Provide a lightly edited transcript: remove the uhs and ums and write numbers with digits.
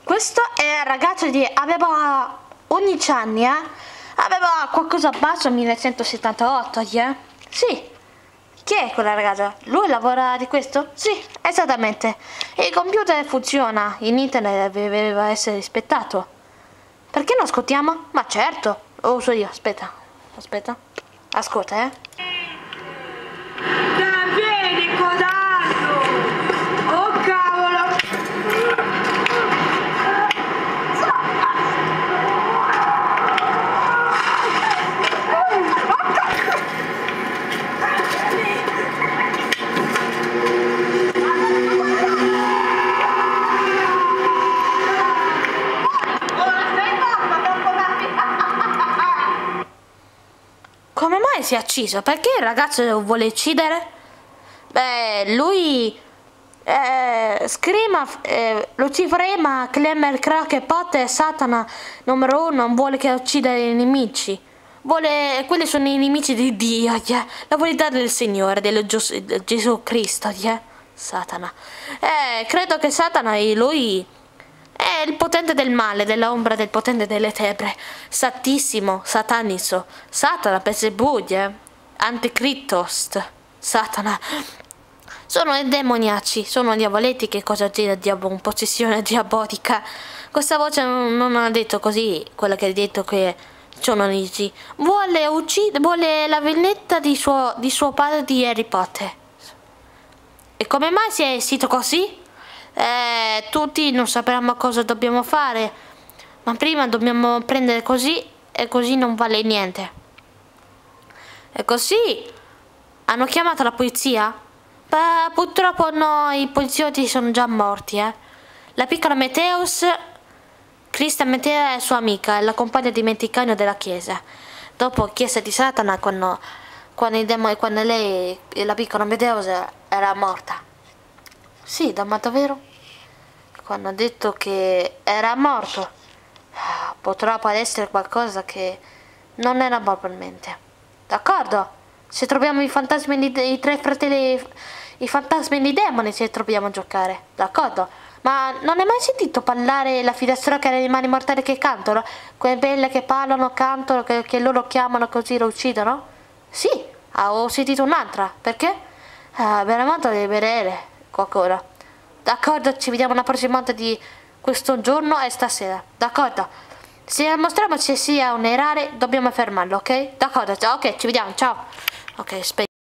Questo è il ragazzo di... aveva 11 anni, aveva qualcosa basso 1978, Sì. Chi è quella ragazza? Lui lavora di questo? Sì, esattamente. Il computer funziona, in internet doveva essere rispettato. Perché non ascoltiamo? Ma certo, lo uso io, aspetta. Ascolta, Vedi codardo! Oh cavolo! Come mai si è acceso? Perché il ragazzo lo vuole uccidere? Beh, lui... scrima, Lucifrema, Clemmer, Crack, Potter, Satana, numero 1, non vuole che uccidere i nemici. Quelli sono i nemici di Dio, la volontà del Signore, dello Gesù Cristo, Satana. Credo che Satana e lui è il potente del male, dell'ombra, del potente delle tenebre, Satissimo, Sataniso, Satana, Belzebù, Anticristost, Satana. Sono i demoniaci, sono diavoletti, che cosa c'è un possessione diabolica. Questa voce non ha detto così, quella che ha detto che sono nemici. Vuole uccidere, vuole la vendetta di suo padre di Harry Potter. E come mai si è vestito così? Tutti non sapranno cosa dobbiamo fare, ma prima dobbiamo prendere così, e così non vale niente. E così hanno chiamato la polizia? Beh, purtroppo no, i poliziotti sono già morti, La piccola Meteus, Krista Metea è sua amica, è la compagna dimenticata della chiesa. Dopo chiesa di Satana, quando lei, la piccola Meteus, era morta. Sì, davvero? Quando ha detto che era morto, purtroppo ad essere qualcosa che non era probabilmente. D'accordo? Se troviamo i fantasmi i tre fratelli, i fantasmi di demoni, se troviamo a giocare, d'accordo? Ma non hai mai sentito parlare la filastrocca degli animali mortali che cantano? Quelle belle che parlano, cantano, che loro chiamano così lo uccidono? Sì, ho sentito un'altra. Perché? Veramente devi vedere qualcosa. D'accordo, ci vediamo la prossima volta di questo giorno e stasera, d'accordo? Se mostriamo se sia un errore, dobbiamo fermarlo, ok? D'accordo, ok, ci vediamo, ciao. Ok, aspetta.